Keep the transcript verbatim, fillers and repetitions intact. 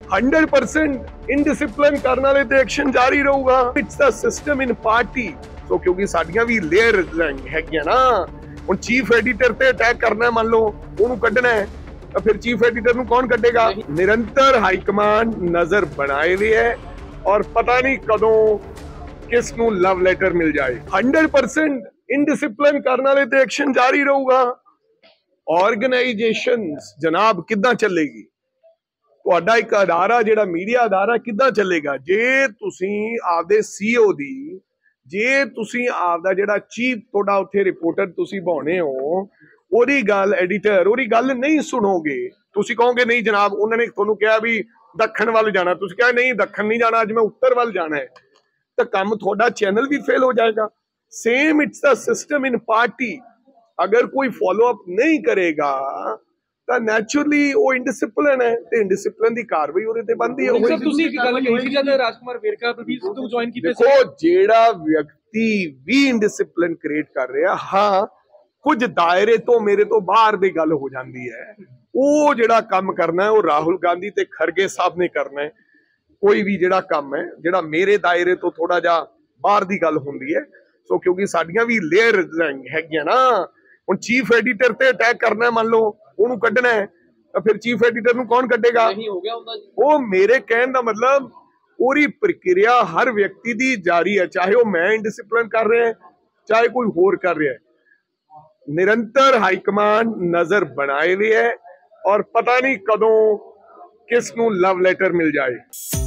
Hundred percent indiscipline करने वाले ते एक्शन जारी रहूगा। It's the system in party. So क्योंकि साडियां भी लेयर हैगियां ना, हुण चीफ एडिटर ते अटैक करना, मान लो ओनू कड्ढना है तो फिर चीफ एडिटर नू कौन कड्ढेगा? निरंतर हाईकमान नजर बनाए हुए है और पता नहीं कदों किस नू लव लेटर मिल जाए। हंड्रेड परसेंट इनडिसिप्लिन करने वाले ते एक्शन जारी रहूगा। ऑर्गेनाइजेशंस जनाब किद्दां चलेगी? ਤੁਹਾਡਾ ਇੱਕ ਅਦਾਰਾ ਜਿਹੜਾ ਮੀਡੀਆ ਅਦਾਰਾ ਕਿੱਦਾਂ ਚੱਲੇਗਾ ਜੇ ਤੁਸੀਂ ਆਪਦੇ ਸੀਈਓ ਦੀ, ਜੇ ਤੁਸੀਂ ਆਪਦਾ ਜਿਹੜਾ ਚੀਫ ਤੁਹਾਡਾ ਉੱਥੇ ਰਿਪੋਰਟਰ ਤੁਸੀਂ ਬਾਉਣੇ ਹੋ, ਉਹਦੀ ਗੱਲ ਐਡੀਟਰ ਉਹਦੀ ਗੱਲ ਨਹੀਂ ਸੁਣੋਗੇ। ਤੁਸੀਂ ਕਹੋਗੇ ਨਹੀਂ ਜਨਾਬ ਉਹਨਾਂ ਨੇ ਤੁਹਾਨੂੰ ਕਿਹਾ ਵੀ ਦੱਖਣ ਵੱਲ ਜਾਣਾ, ਤੁਸੀਂ ਕਹੇ ਨਹੀਂ ਦੱਖਣ ਨਹੀਂ ਜਾਣਾ, ਅੱਜ ਮੈਂ ਉੱਤਰ ਵੱਲ ਜਾਣਾ ਹੈ, ਤਾਂ ਕੰਮ ਤੁਹਾਡਾ ਚੈਨਲ ਵੀ ਫੇਲ ਹੋ ਜਾਏਗਾ। Same it's the system in party. ਅਗਰ ਕੋਈ ਫॉलो ਅਪ ਨਹੀਂ ਕਰੇਗਾ ਤਾਂ ਨੈਚੁਰਲੀ ਉਹ ਇਨਡਿਸਿਪਲਿਨ ਹੈ ਤੇ ਇਨਡਿਸਿਪਲਿਨ ਦੀ ਕਾਰਵਾਈ ਉਹਦੇ ਤੇ ਬਣਦੀ ਹੈ। ਸਰ ਤੁਸੀਂ ਇੱਕ ਗੱਲ ਕਹੀ ਸੀ ਜਦ ਰਾਜਕੁਮਾਰ ਵੇਰਕਾ ਬਲਬੀਰ ਸਿੱਧੂ ਜੁਆਇਨ ਕੀਤੇ ਸੀ, ਦੇਖੋ ਜਿਹੜਾ ਵਿਅਕਤੀ ਵੀ ਇਨਡਿਸਿਪਲਿਨ ਕ੍ਰੀਏਟ ਕਰ ਰਿਹਾ, ਹਾਂ ਕੁਝ ਦਾਇਰੇ ਤੋਂ ਮੇਰੇ ਤੋਂ ਬਾਹਰ ਦੀ ਗੱਲ ਹੋ ਜਾਂਦੀ ਹੈ, ਉਹ ਜਿਹੜਾ ਕੰਮ ਕਰਨਾ ਉਹ ਰਾਹੁਲ ਗਾਂਧੀ ਤੇ ਖਰਗੇ ਸਾਹਿਬ ਨੇ ਕਰਨਾ ਹੈ। ਕੋਈ ਵੀ ਜਿਹੜਾ ਕੰਮ ਹੈ ਜਿਹੜਾ ਮੇਰੇ ਦਾਇਰੇ ਤੋਂ ਥੋੜਾ ਜਿਹਾ ਬਾਹਰ ਦੀ ਗੱਲ ਹੁੰਦੀ ਹੈ। ਸੋ ਕਿਉਂਕਿ ਸਾਡੀਆਂ ਵੀ ਲੇਅਰ ਹੈਗੀਆਂ ਨਾ, ਹੁਣ ਚੀਫ ਐਡੀਟਰ ਤੇ ਅਟੈਕ ਕਰਨਾ, ਮੰਨ ਲਓ ਉਹਨੂੰ ਕੱਢਣਾ ਹੈ ਤਾਂ ਫਿਰ ਚੀਫ ਐਡੀਟਰ ਨੂੰ ਕੌਣ ਕੱਢੇਗਾ? ਨਹੀਂ ਹੋ ਗਿਆ ਹੁੰਦਾ ਜੀ। ਉਹ ਮੇਰੇ ਕਹਿਣ ਦਾ ਮਤਲਬ ਪੂਰੀ ਪ੍ਰਕਿਰਿਆ ਹਰ ਵਿਅਕਤੀ ਦੀ ਜਾਰੀ ਹੈ, ਚਾਹੇ ਉਹ ਮੈਂ ਇਨਡਿਸਿਪਲਿਨ ਕਰ ਰਿਹਾ ਚਾਹੇ ਕੋਈ ਹੋਰ ਕਰ ਰਿਹਾ। ਨਿਰੰਤਰ ਹਾਈਕਮਾਨ ਨਜ਼ਰ ਬਣਾਏ ਹੋਏ ਹੈ ਔਰ ਪਤਾ ਨਹੀਂ ਕਦੋਂ ਕਿਸ ਨੂੰ ਲਵ ਲੈਟਰ ਮਿਲ ਜਾਏ।